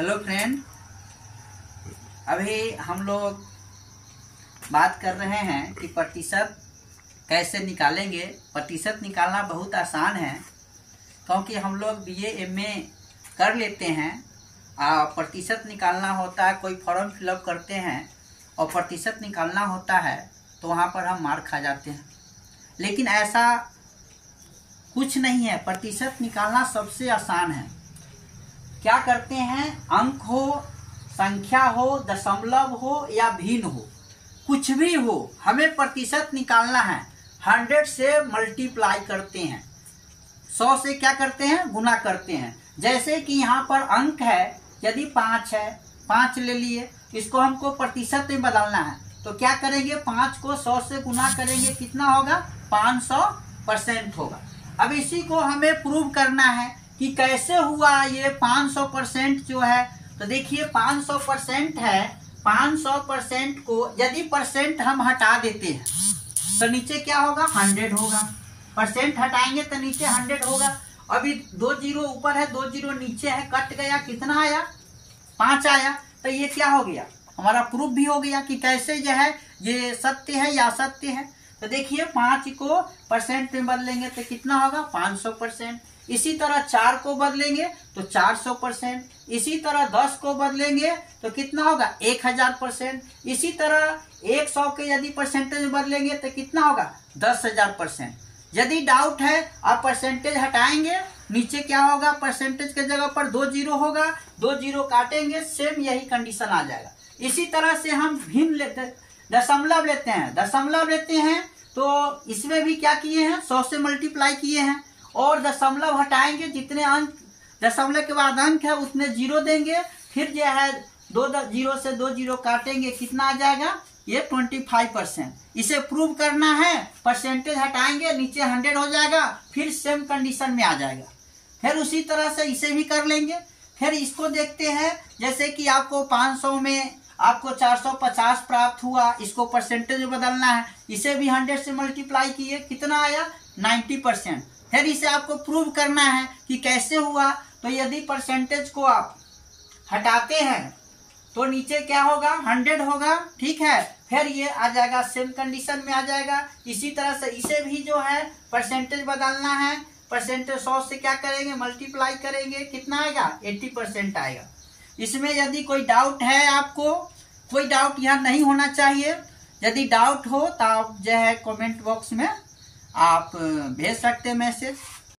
Hello friend, अभी हम लोग बात कर रहे हैं कि प्रतिशत कैसे निकालेंगे। प्रतिशत निकालना बहुत आसान है क्योंकि हम लोग बीए एमए कर लेते हैं और प्रतिशत निकालना होता है। कोई फॉर्म फिलअप करते हैं और प्रतिशत निकालना होता है तो वहाँ पर हम मार खा जाते हैं, लेकिन ऐसा कुछ नहीं है। प्रतिशत निकालना सबसे आसान है। क्या करते हैं, अंक हो, संख्या हो, दशमलव हो या भिन्न हो, कुछ भी हो, हमें प्रतिशत निकालना है। 100 से मल्टीप्लाई करते हैं, 100 से क्या करते हैं, गुना करते हैं। जैसे कि यहाँ पर अंक है, यदि 5 है, 5 ले लिए, इसको हमको प्रतिशत में बदलना है तो क्या करेंगे, 5 को 100 से गुना करेंगे, कितना होगा, 500% होगा। अब इसी को हमें प्रूव करना है कि कैसे हुआ ये 500% जो है। तो देखिए 500% है, 500% को यदि परसेंट हम हटा देते हैं तो नीचे क्या होगा, 100 होगा। परसेंट हटाएंगे तो नीचे 100 होगा। अभी 2 जीरो ऊपर है, 2 जीरो नीचे है, कट गया, कितना आया, 5 आया। तो ये क्या हो गया, हमारा प्रूफ भी हो गया कि कैसे जो है ये सत्य है या असत्य है। तो देखिए 5 को परसेंट में बदलेंगे तो कितना होगा, 500%। इसी तरह 4 को बदलेंगे तो 400%। इसी तरह 10 को बदलेंगे तो कितना होगा, 1000%। इसी तरह 100 के यदि परसेंटेज में बदलेंगे तो कितना होगा, 10,000%। यदि डाउट है, आप परसेंटेज हटाएंगे, नीचे क्या होगा, परसेंटेज के जगह पर 2 जीरो होगा, 2 जीरो काटेंगे, सेम यही कंडीशन आ जाएगा। इसी तरह से हम भिन्न लेते, दशमलव लेते हैं, दशमलव लेते हैं तो इसमें भी क्या किए हैं, 100 से मल्टीप्लाई किए हैं और दशमलव हटाएंगे, जितने अंक दशमलव के बाद अंक है उतने जीरो देंगे, फिर जो है 2 जीरो से 2 जीरो काटेंगे, कितना आ जाएगा, ये 25%। इसे प्रूव करना है, परसेंटेज हटाएंगे, नीचे 100 हो जाएगा, फिर सेम कंडीशन में आ जाएगा। फिर उसी तरह से इसे भी कर लेंगे। फिर इसको देखते हैं, जैसे कि आपको 500 में आपको 450 प्राप्त हुआ, इसको परसेंटेज में बदलना है, इसे भी 100 से मल्टीप्लाई किए, कितना आया, 90%। फिर इसे आपको प्रूव करना है कि कैसे हुआ। तो यदि परसेंटेज को आप हटाते हैं तो नीचे क्या होगा, 100 होगा, ठीक है। फिर ये आ जाएगा, सेम कंडीशन में आ जाएगा। इसी तरह से इसे भी जो है परसेंटेज बदलना है, परसेंटेज 100 से क्या करेंगे, मल्टीप्लाई करेंगे, कितना आएगा, 80% आएगा। इसमें यदि कोई डाउट है, आपको कोई डाउट यहाँ नहीं होना चाहिए। यदि डाउट हो तो आप जो है कमेंट बॉक्स में आप भेज सकते हैं मैसेज।